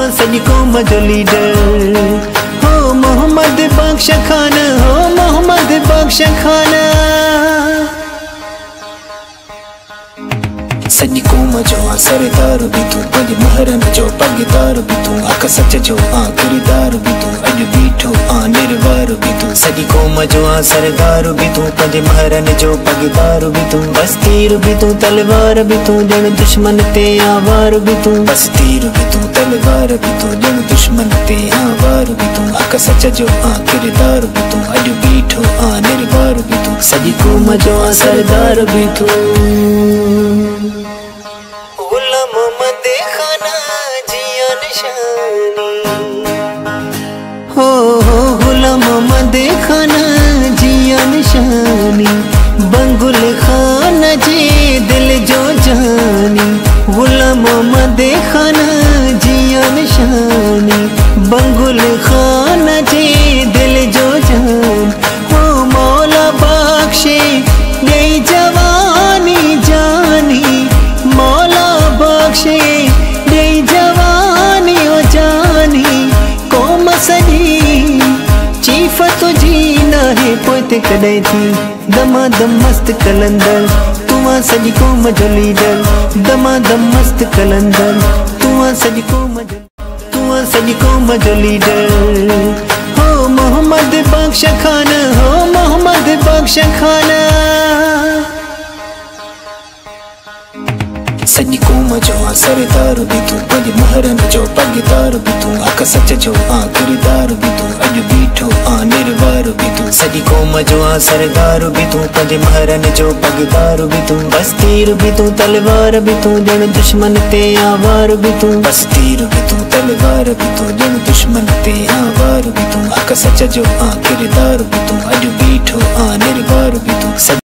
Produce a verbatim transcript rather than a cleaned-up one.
सॼी क़ौम जो लीडर हो मोहम्मद बख्श खान, हो मोहम्मद बख्श खान। सॼी क़ौम जो आ सरदार भी तू, पंहिंजे महरन जो पगदार भी तू, हक़ सच जो आ किरदार भी तू, अॼु बीठो आ निर्वार भी तू। सॼी क़ौम जो आ सरदार भी तू, पंहिंजे महरन जो पगदार भी तू, बस तीर भी तू तलवार भी तू, ॼण दुश्मन ते आवार भी तू। बस तीर भी तू तलवार भी तू, ॼण दुश्मन ते आवार भी तू, हक़ सच जो आ किरदार भी तू, अॼु बीठो आ निर्वार भी तू। सॼी क़ौम जो आ सरदार भी तू। हो हो गुलाम मोहम्मद खान जिया निशानी, बंगुल खान जी दिल जो जानी। गुलाम मोहम्मद खान जिया निशानी, बंगुल खान जी दिल जो जान। हो मौला बख्शे नई जवानी जानी, मौला बख्शे नई जवानी ओ जानी। क़ौम सॼी चीफ़ तुझी नाहे पोइते कॾहिं थी, दमादम मस्त कलंदर तूं आ सॼी क़ौम जो लीडर, दमादम मस्त कलंदर तूं आ सॼी क़ौम जो, तूं आ सॼी क़ौम जो लीडर हो मोहम्मद बख्श खान, हो मोहम्मद बख्श खान। सॼी क़ौम जो आ सरदार भी तू, पंहिंजे महरन जो पगदार भी तू, हक़ सच जो आ किरदार भी तू, अॼु बीठो आ निर्वार भी तू। सॼी क़ौम जो आ सरदार भी तू, पंहिंजे महरन जो पगदार भी तू, बस तीर भी तू तलवार भी तू, ॼण दुश्मन ते आवार भी तू। बस तीर भी तू तलवार भी तू, ॼण दुश्मन ते आवार भी तू, हक़ सच जो आ किरदार भी तू, अॼु बीठो आ निर्वार भी तू।